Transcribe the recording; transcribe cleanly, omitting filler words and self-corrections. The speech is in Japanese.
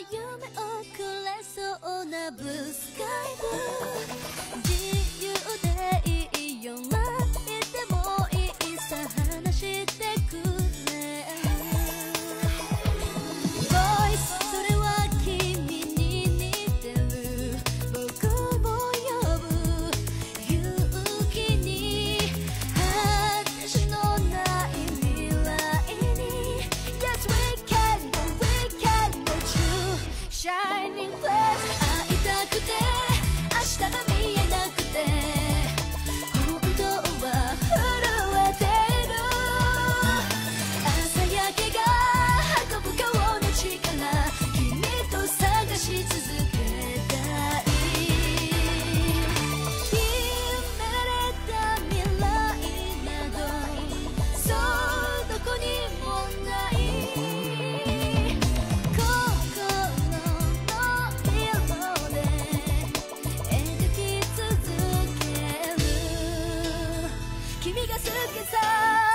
夢をくれそうなブルースカイブルー、自由でいいよ、泣いてもいいさ、話してくれ。ボイス、それは君に似てる、僕も呼ぶ勇気に、私のない未来に。 Yes we can go, we can go true shining place。 会いたくて明日が見えなくて、本当は震えてる。朝焼けが運ぶ顔の力、君と探し続けたい。決められた未来などそうどこにもない。心の色で描き続ける。君が好きさ